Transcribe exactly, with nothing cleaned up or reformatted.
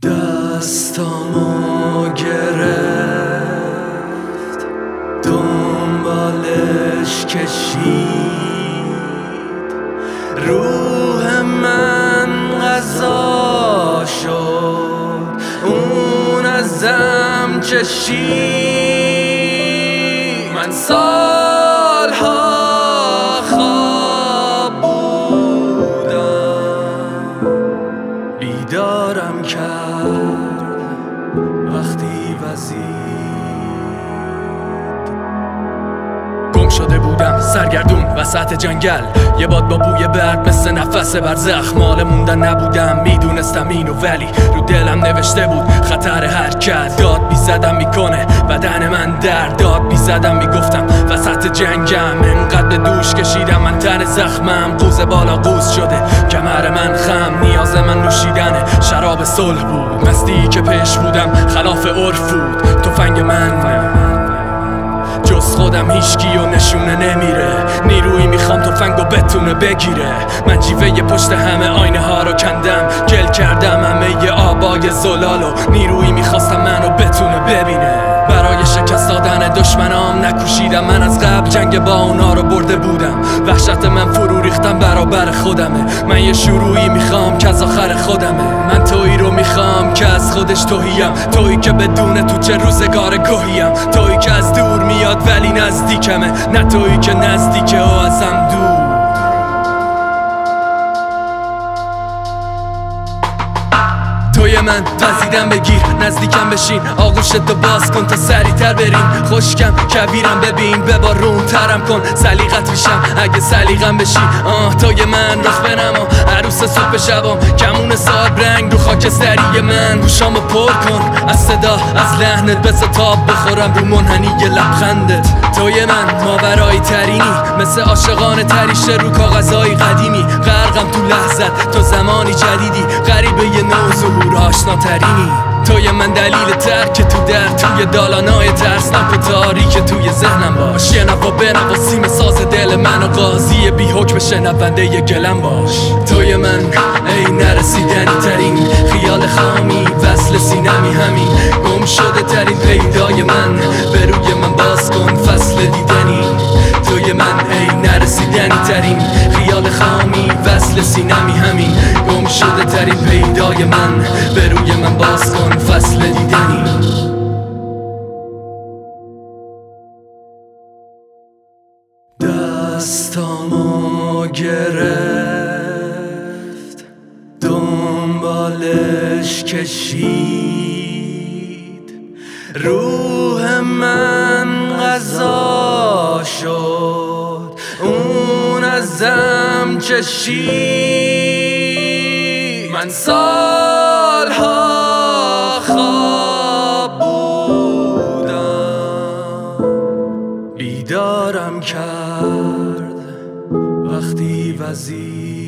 دستامو گرفت دنبالش کشید، روح من غذا شد اون ازم چشید. من سالها خواب بودم، بیدارم کرد وقتی وزید. گم شده بودم سرگردون وسط جنگل، یه باد با بوی برگ مثل نفس بر زخم. مال موندن نبودم، میدونستم اینو، ولی رو دلم نوشته بود خطر حرکت. داد میزدم میکنه بدن من درد، داد میزدم میگفتم وسط جنگم. انقدر به دوش کشیدم من تن زخمم، قوز بالا قوز شده کمر من خم. نیاز من نوشیدن شراب صلح بود، مستی که پیش بودم خلاف عرف بود. تفنگ من جز خودم هیچکی و نشونه نمیره، نیرویی میخوام تفنگو بتونه بگیره. من جیوه پشت همه آینه ها رو کندم، گل کردم همه ی آبای زلالو. نیرویی میخواستم منو بتونه ببینه، برای شکست دادن دشمنام نکوشیدم. من از قبل جنگ با اونا رو برده بودم، وحشت من فرو ریختم برابر خودمه. من یه شروعی میخوام که از آخر خودمه، من تویی رو میخوام که از خودش توهیم، تویی که بدون تو چه روزگار گوهیم، تویی که از دور میاد ولی نزدیکمه، نه تویی که نزدیکه و ازم دور. توی من وزیدم بگیر نزدیکم بشین، آغوشتو باز کن تا سریعتر بریم. خشکم کویرم ببین ببارون ترم کن، سلیقت میشم اگه سلیقم بشی. آه توی من رخ بنما عروس صبح شبام، کمون صاحب رنگ رو خاکستری من. گوشامو پر کن از صدا از لحنت، به ستاب بخورم رو منحنی لبخندت. توی من ماورایی ترینی، مثل عاشقان تریشه رو کاغذهای قدیمی. غرقم تو لحظت تو زمانی جدیدی، غریبه یه نو ظهور آشناترینی. توی من دلیل ترک تو در توی دالانای ترسناک و تاریک توی ذهنم باش. یه نوا بنوا سیم ساز دل من و قاضی بی حکم شنونده ی گلم باش. توی من ای نرسیدنی ترین خیال خامی، وصل سینمی همین گم شده ترین پیدای من. به روی من باز کن فصل دیدنی، توی من ای نرسیدنی ترین خیال خامی، وصل سینمی همین گم شده ترین پیدای من. به روی من باز کن فصل دیدنی. دستامو گرفت دنبالش کشید، روح من غذا شد اون ازم چشید. من سالها خواب بودم، بیدارم کرد وقتی وزید.